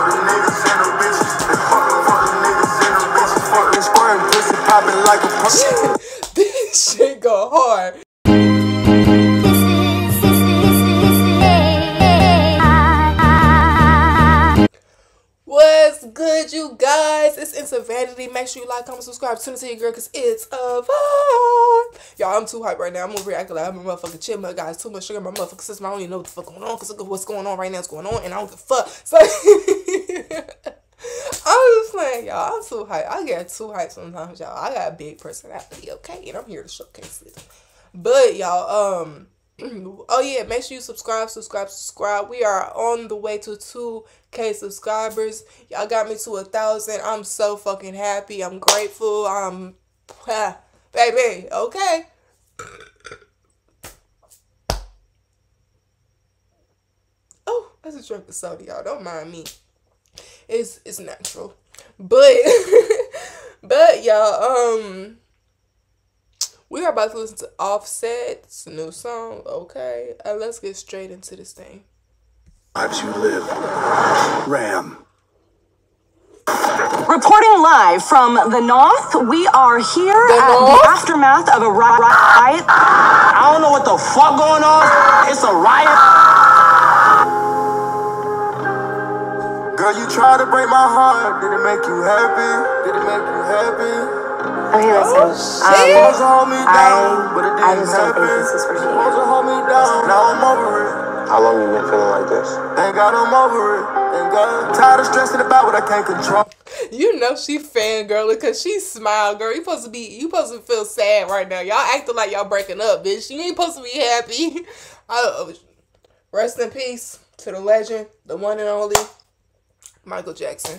the niggas and the bitches. Fuck the niggas and the bitches. Fucking squirting, pussy popping like a pussy. This shit go hard. What's good, you guys? It's Instant Vanity. Make sure you like, comment, subscribe, tune into your girl, because it's a vibe. Y'all, I'm too hyped right now. I'm over here acting like I'm a motherfucking chipmunk, guys. Too much sugar in my motherfucking system. I don't even know what the fuck going on, because look at what's going on right now. It's going on, and I don't give a fuck. So, I'm just playing, y'all. I'm too hyped. I get too hyped sometimes, y'all. I got a big personality, okay? And I'm here to showcase it. But, y'all, oh yeah, make sure you subscribe. We are on the way to 2K subscribers. Y'all got me to 1,000. I'm so fucking happy. I'm grateful. Baby, okay. Oh, that's a drink of soda, y'all. Don't mind me. It's natural. But but y'all, we are about to listen to Offset. It's a new song, okay? Let's get straight into this thing. Lives you live. Ram. Reporting live from the North, we are here at the aftermath of a riot. I don't know what the fuck going on. It's a riot. Girl, you tried to break my heart. Did it make you happy? Did it make you happy? Okay, listen. Supposed to hold me down, but it I didn't just don't happen. think this is for you. Supposed to hold me down. Now I'm over it. How long you been feeling like this? Thank God I'm over it. Thank God. Tired of stressing about what I can't control. You know she fangirling because she smiled, girl. You supposed to feel sad right now. Y'all acting like y'all breaking up, bitch. You ain't supposed to be happy. Rest in peace to the legend, the one and only Michael Jackson.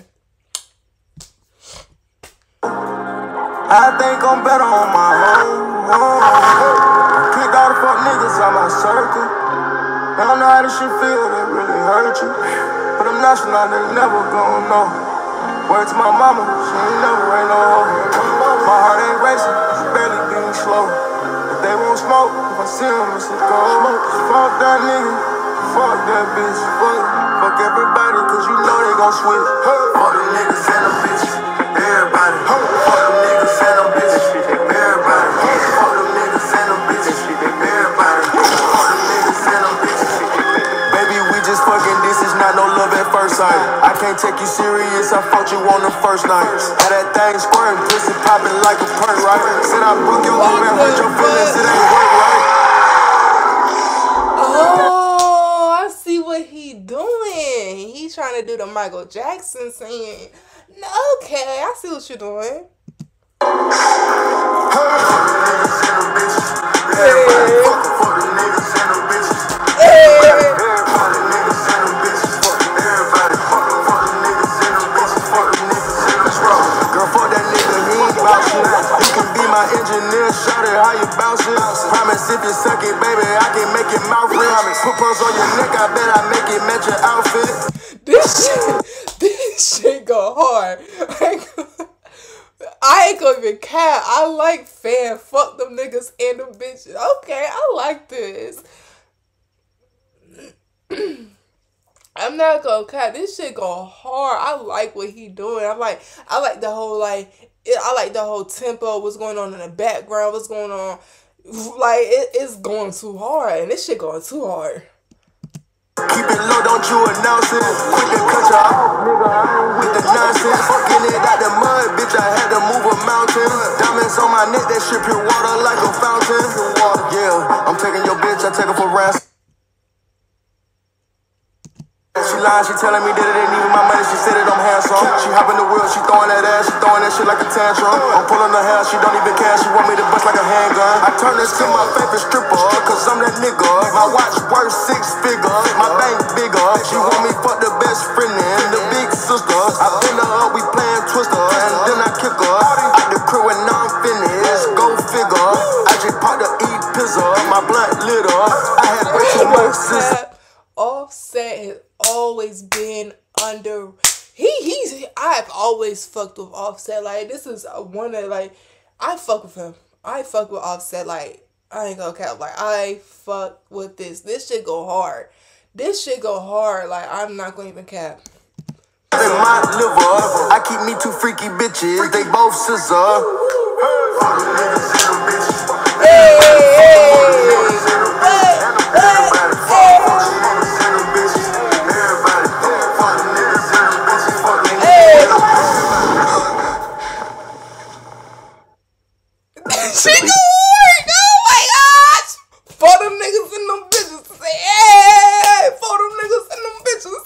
I think I'm better on my own. Kicked all the fuck niggas out my circle. I don't know how this shit feel, it really hurt you. But I'm national, they never gon' know. Word to my mama, she ain't never ain't no hoe. My heart ain't racing, it's barely beating slow. If they won't smoke, if I see them, it's a go. Fuck that nigga, fuck that bitch. Fuck everybody, cause you know they gon' switch. Fuck the niggas and the bitches, everybody. Fuck them niggas and them bitches, everybody. Fuck them niggas and them bitches, everybody. Fuck them niggas and them bitches. Baby, we just fucking, this is not no love at first sight. I can't take you serious, I fucked you on the first night. Had that thing squirting, pussy popping like a perk, right? Said I broke your home and hurt your feelings, it ain't work, right? Oh, I see what he doing. He trying to do the Michael Jackson saying, okay, I see what you're doing. Engineer, shout it how you bouncing. Promise if you suck it, baby, I can make it mouth ring. Put pearls on your neck, I bet I make it match your outfit. This shit go hard. I ain't gonna even cap. I like fan. Fuck them niggas and them bitches. Okay, I like this. I'm not gonna cap. This shit go hard. I like what he doing. I like the whole I like the whole tempo. What's going on in the background? What's going on? Like it's going too hard, and this shit going too hard. Keep it low, don't you announce it. Quick to cut you off, nigga. I ain't with the nonsense. Fucking it out the mud, bitch. I had to move a mountain. Diamonds on my neck, that shit pure water like a fountain. Yeah, I'm taking your bitch, I take her for ransom. She lying, she telling me that it ain't even my money. She said it, I'm handsome. She hopping the wheel, she throwing that ass, she throwing that shit like a tantrum. I'm pulling her hair, she don't even care. She want me to bust like a handgun. I turn this to my favorite stripper, cause I'm that nigga. My watch worth 6 figures, my bank bigger. She want me fuck the best friend and the big sister. I pin her up, we playing Twister, and then I kick her out the crew and now I'm finished. Go figure. I just popped the E-pizza, my blunt litter. I had way too much sister. Offset has always been under. I've always fucked with Offset. Like, this is one that, like, I fuck with him. I fuck with Offset. Like, I ain't gonna cap. Like, I fuck with this. This shit go hard. This shit go hard. Like, I'm not gonna even cap. In my liver, I keep me two freaky bitches. They both scissor. She can work. Oh my gosh. For them niggas and them bitches. Hey, for them niggas and them bitches.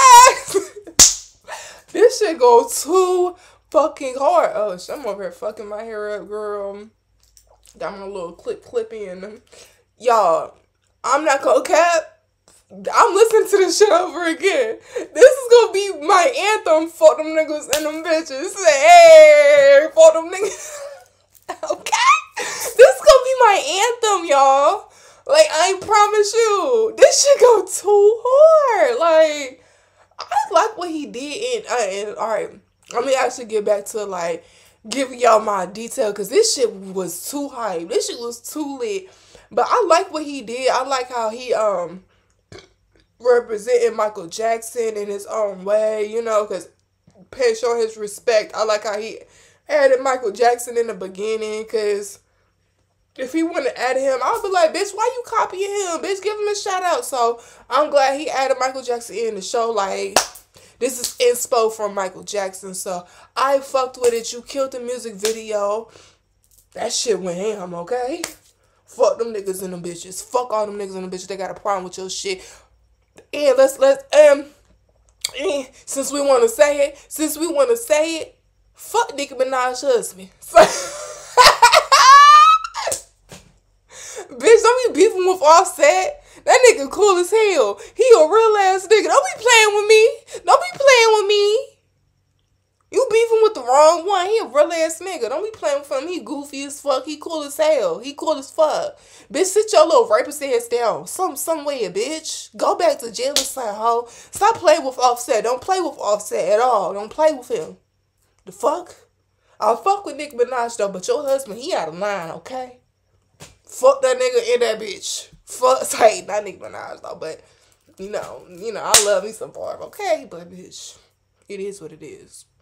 Hey. This shit go too fucking hard. Oh, shit, I'm over here fucking my hair up, girl. Got my little clip in. Y'all, I'm not gonna cap. I'm listening to this shit over again. This is gonna be my anthem for them niggas and them bitches. Hey, for them niggas. Okay? This is gonna be my anthem, y'all. Like, I promise you. This shit go too hard. Like, I like what he did. And alright, let me actually get back to, like, giving y'all my detail. Because this shit was too hype. This shit was too lit. But I like what he did. I like how he, representing Michael Jackson in his own way, you know, because show his respect. I like how he added Michael Jackson in the beginning, because if he wouldn't have added him, I would be like, bitch, why you copying him? Bitch, give him a shout out. So I'm glad he added Michael Jackson in the show. Like, this is inspo from Michael Jackson. So I fucked with it. You killed the music video. That shit went ham, okay? Fuck them niggas and them bitches. Fuck all them niggas and them bitches. They got a problem with your shit. And since we want to say it, fuck Nicki Minaj's husband. Bitch, don't be beefing with Offset. That nigga cool as hell. He a real ass nigga. Don't be playing with me. You beefing with the wrong one. He a real ass nigga. Don't be playing with him. He goofy as fuck. He cool as hell. He cool as fuck. Bitch, sit your little rapist ass down. Somewhere, bitch. Go back to jail or something, hoe. Stop playing with Offset. Don't play with Offset at all. Don't play with him. The fuck? I'll fuck with Nicki Minaj though, but your husband, he out of line, okay? Fuck that nigga and that bitch. Fuck, sorry, not Nicki Minaj though, but you know, I love me some Barb, okay? But bitch, it is what it is.